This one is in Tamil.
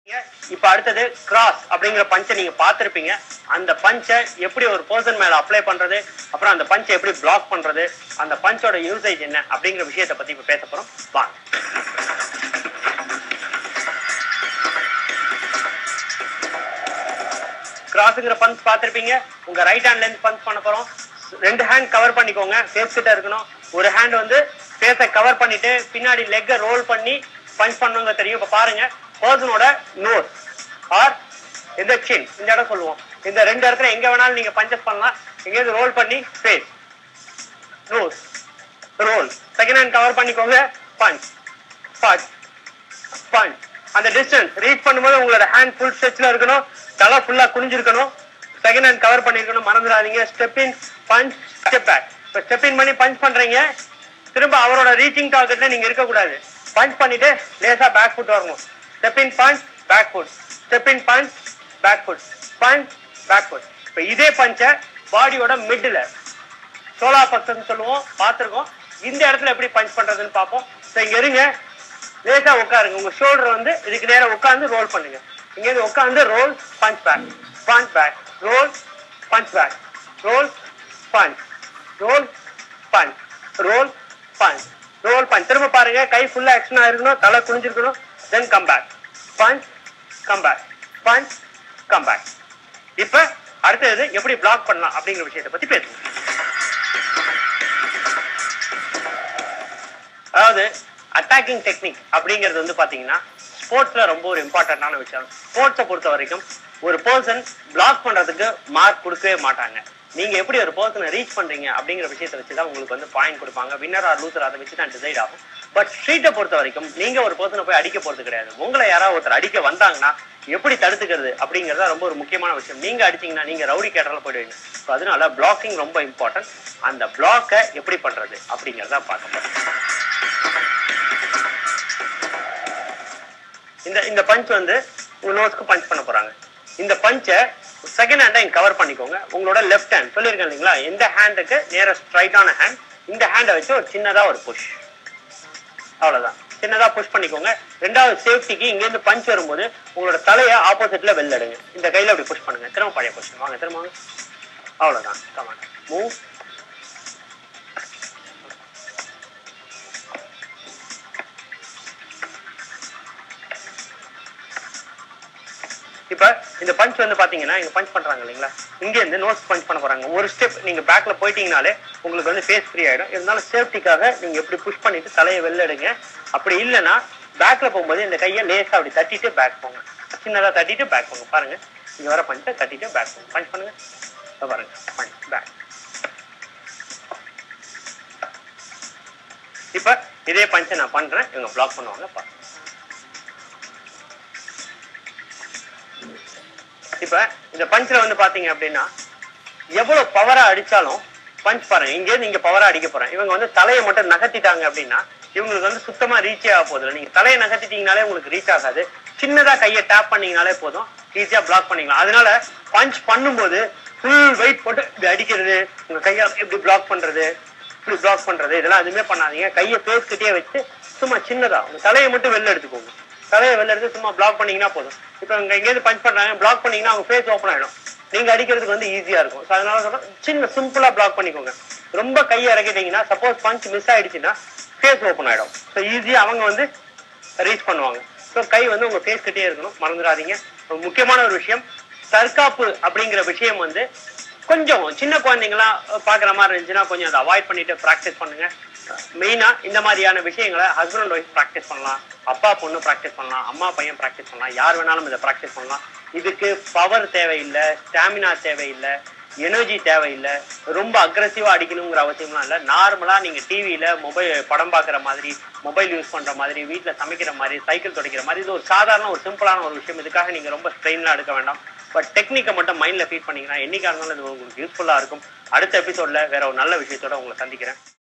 இப்ப அடுத்தது கிராஸ் அப்படிங்கிற பஞ்சை நீங்க பார்த்திருப்பீங்க. அந்த பஞ்சை எப்படி ஒரு பர்சன் மேல அப்ளை பண்றது, அப்புறம் அந்த பஞ்சை எப்படி பிளாக் பண்றது, அந்த பஞ்சோட யூசேஜ் என்ன அப்படிங்கிற விஷயத்தை பத்தி இப்ப பேச போறோம். வாங்க. கிராஸ்ங்கிற பஞ்ச் பார்த்திருப்பீங்க. உங்க ரைட் ஹேண்ட்ல இருந்து பஞ்ச் பண்ண போறோம். ரெண்டு ஹேண்ட் கவர் பண்ணிக்கோங்க, ஃபேஸ் கிட்ட இருக்கணும். ஒரு ஹேண்ட் வந்து ஃபேஸை கவர் பண்ணிட்டு பின்னாடி லெக்கை ரோல் பண்ணி பஞ்ச் பண்ணுங்க தெரியும். இப்ப பாருங்க, பர்சனோட நோஸ் ஆர் இந்த சின், இந்த இடம் சொல்லுவோம். இந்த ரெண்டு இடத்துல எங்க வேணாலும் நீங்க பஞ்சஸ் பண்ணலாம். எங்கேயாவது ரோல் பண்ணி face, nose, roll. Second hand cover பண்ணிக்கோங்க, பஞ்ச், பஞ்ச், பஞ்ச். அந்த டிஸ்டன்ஸ் ரீச் பண்ணும்போது உங்களோட ஹேண்ட் ஃபுல் ஸ்ட்ரெச்ல இருக்கணும், தலை ஃபுல்லா குனிஞ்சிருக்கணும். செகண்ட் ஹேண்ட் கவர் பண்ணிருக்கணும், மறந்துடாதீங்க. Step in, punch, step back. இப்போ ஸ்டெப் இன் பண்ணி பஞ்ச் பண்றீங்க, திரும்ப அவரோட ரீச்சிங் டார்கெட்ல நீங்க இருக்கக்கூடாது. பஞ்ச் பண்ணிட்டு லேசா பேக் ஃபுட் வரணும். Step in, punch, back foot, step in, punch, back foot, punch, back foot. இப்போ இதே பஞ்சை பாடியோட மிட்ல சோலார் பக்சஸ் சொல்லுவோம், பார்த்துருக்கோம். இந்த இடத்துல எப்படி பஞ்ச் பண்றதுன்னு பார்ப்போம். ஸோ இங்க இருங்க, லேசா உட்காருங்க. உங்க ஷோல்டர் வந்து இதுக்கு நேரம் உட்காந்து ரோல் பண்ணுங்க. இங்க உட்காந்து roll, punch back, punch back, roll, punch back, roll, punch, roll, punch, roll, punch, roll, punch. திரும்ப பாருங்க, கை ஃபுல்லா ஆக்ஷனா இருக்கணும், தலை குனிஞ்சிருக்கணும். Then come back, punch, come back, punch, come back. இப்ப அடுத்தது எப்படி பிளாக் பண்ணலாம் அப்படிங்கிற விஷயத்தை பத்தி பேசுவோம். அதாவது அட்டாக்கிங் டெக்னிக் அப்படிங்கிறது வந்து பாத்தீங்கன்னா ஸ்போர்ட்ஸ்ல ரொம்ப ஒரு இம்பார்ட்டன்டான விஷயம். ஸ்போர்ட்ஸை பொறுத்த வரைக்கும் ஒரு பர்சன் பிளாக் பண்றதுக்கு மார்க் கொடுக்கவே மாட்டாங்க. நீங்க எப்படி ஒரு பர்சனை ரீச் பண்றீங்க அப்படிங்கிற விஷயத்தை வச்சுதான் உங்களுக்கு வந்து பாயிண்ட் கொடுப்பாங்க. வின்னர் ஆர் லூசர் அதை வச்சு தான் டிசைட் ஆகும். பட் ஸ்ட்ரீட்டை பொறுத்த வரைக்கும் நீங்க ஒரு பர்சனை போய் அடிக்க போறது கிடையாது. உங்களை யாராவது ஒருத்தர் அடிக்க வந்தாங்கன்னா எப்படி தடுத்துக்கிறது அப்படிங்கறத ரொம்ப ஒரு முக்கியமான விஷயம். நீங்க அடிச்சீங்கன்னா நீங்க ரவுடி கேட்டர்ல போயிடுவீங்க. அதனால பிளாக்கிங் ரொம்ப இம்பார்ட்டன்ட். அந்த பிளாக்கை எப்படி பண்றது அப்படிங்கறத பார்க்க போறோம். இந்த பஞ்ச் வந்து உங்க நோஸ்க்கு பஞ்ச் பண்ண போறாங்க. இந்த பஞ்சை செகண்ட் ஹேண்டை கவர் பண்ணிக்கோங்க. உங்களோட லெஃப்ட் ஹேண்ட் சொல்லியிருக்கேன் இல்லைங்களா, எந்த ஹேண்டுக்கு நியரஸ்ட் ரைட்டான ஹேண்ட், இந்த ஹேண்டை வச்சு ஒரு சின்னதா ஒரு புஷ், அவ்வளவுதான். சின்னதா புஷ் பண்ணிக்கோங்க. ரெண்டாவது சேஃப்டிக்கு இங்க இருந்து பஞ்ச் வரும்போது உங்களோட தலையை ஆப்போசிட்ல வெளில எடுங்க. இந்த கையில அப்படி புஷ் பண்ணுங்க. திரும்ப பழைய புஷ் வாங்க, திரும்ப வாங்க, அவ்வளவுதான். Come on, move. இப்ப இந்த பஞ்ச் வந்து பாத்தீங்கன்னா இங்க பஞ்ச் பண்றாங்க இல்லைங்களா, இங்க இருந்து நோஸ் பஞ்ச் பண்ண போறாங்க. ஒரு ஸ்டெப் நீங்க பேக்ல போயிட்டீங்கனாலே உங்களுக்கு வந்து ஃபேஸ் ஃப்ரீ ஆயிடும். இருந்தாலும் சேஃப்டிக்காக நீங்க எப்படி புஷ் பண்ணிட்டு தலையை வெளில எடுங்க. அப்படி இல்லைன்னா பேக்ல போகும்போது இந்த கையை லேசா அப்படி தட்டிட்டு பேக் போங்க, சின்னதா தட்டிட்டு பேக் போங்க. பாருங்க, இங்க வர பஞ்சை தட்டிட்டு பேக் போங்க. பஞ்ச் பண்ணுங்க, பாருங்க, பஞ்ச் பேக். இப்ப இதே பஞ்சை நான் பண்றேன், இவங்க பிளாக் பண்ணுவாங்க. பாருங்க, இப்ப இந்த பஞ்ச்ல வந்து பாத்தீங்க அப்படின்னா எவ்வளவு பவரா அடிச்சாலும் பஞ்ச் பாருங்க, இங்கே நீங்க பவரா அடிக்க போறேன். இவங்க வந்து தலையை மட்டும் நகர்த்திட்டாங்க அப்படின்னா இவங்களுக்கு வந்து சுத்தமா ரீச்சே ஆக போகுது. நீங்க தலையை நகர்த்திட்டீங்கனாலே உங்களுக்கு ரீச் ஆகாது. சின்னதா கையை டேப் பண்ணீங்கனாலே போதும், ஈஸியா பிளாக் பண்ணிக்கலாம். அதனால பஞ்ச் பண்ணும்போது ஃபுல் வெயிட் போட்டு இப்படி அடிக்கிறது, உங்க கையை இப்படி பிளாக் பண்றது, இப்படி பிளாக் பண்றது, இதெல்லாம் எதுவுமே பண்ணாதீங்க. கையை ஃபேஸ் கிட்டே வச்சு சும்மா சின்னதா உங்க தலையை மட்டும் வெளில எடுத்துக்கோங்க. தலையை வெளில எடுத்து சும்மா பிளாக் பண்ணீங்கன்னா போதும். இப்ப இங்க எங்கேயாவது பஞ்ச் பண்றாங்க, பிளாக் பண்ணீங்கன்னா அவங்க ஃபேஸ் ஓப்பன் ஆயிடும். நீங்க அடிக்கிறதுக்கு வந்து ஈஸியா இருக்கும். அதனால சொல்றேன், சின்ன சிம்பிளா பிளாக் பண்ணிக்கோங்க. ரொம்ப கையை இறக்கிட்டீங்கன்னா சப்போஸ் பஞ்ச் மிஸ் ஆயிடுச்சுன்னா ஃபேஸ் ஓப்பன் ஆயிடும். ஸோ ஈஸியா அவங்க வந்து ரீச் பண்ணுவாங்க. ஸோ கை வந்து உங்க ஃபேஸ் கிட்டே இருக்கணும், மறந்துடாதீங்க. முக்கியமான ஒரு விஷயம், தற்காப்பு அப்படிங்கிற விஷயம் வந்து கொஞ்சம் சின்ன குழந்தைங்களா பாக்குற மாதிரி இருந்துச்சுன்னா கொஞ்சம் அதை அவாய்ட் பண்ணிட்டு ப்ராக்டிஸ் பண்ணுங்க. மெயினா இந்த மாதிரியான விஷயங்களை ஹஸ்பண்ட் அண்ட் ஒய்ஃப் ப்ராக்டிஸ் பண்ணலாம், அப்பா பொண்ணு ப்ராக்டிஸ் பண்ணலாம், அம்மா பையன் ப்ராக்டிஸ் பண்ணலாம், யார் வேணாலும் இதை ப்ராக்டிஸ் பண்ணலாம். இதுக்கு பவர் தேவையில்லை, ஸ்டாமினா தேவையில்லை, எனர்ஜி தேவையில்லை, ரொம்ப அக்ரெசிவா அடிக்கணுங்கிற அவசியம்லாம் இல்லை. நார்மலா நீங்க டிவியில மொபைல் படம் பார்க்குற மாதிரி, மொபைல் யூஸ் பண்ற மாதிரி, வீட்டுல சமைக்கிற மாதிரி, சைக்கிள் துடைக்கிற மாதிரி, இது ஒரு சாதாரண ஒரு சிம்பிளான ஒரு விஷயம். இதுக்காக நீங்க ரொம்ப ஸ்ட்ரெயின்லாம் எடுக்க வேண்டாம். பட் டெக்னிக்கை மட்டும் மைண்ட்ல ஃபீட் பண்ணீங்கன்னா என்னைக்கா இருந்தாலும் இது உங்களுக்கு யூஸ்ஃபுல்லா இருக்கும். அடுத்த எபிசோட்ல வேற ஒரு நல்ல விஷயத்தோட உங்களை சந்திக்கிறேன்.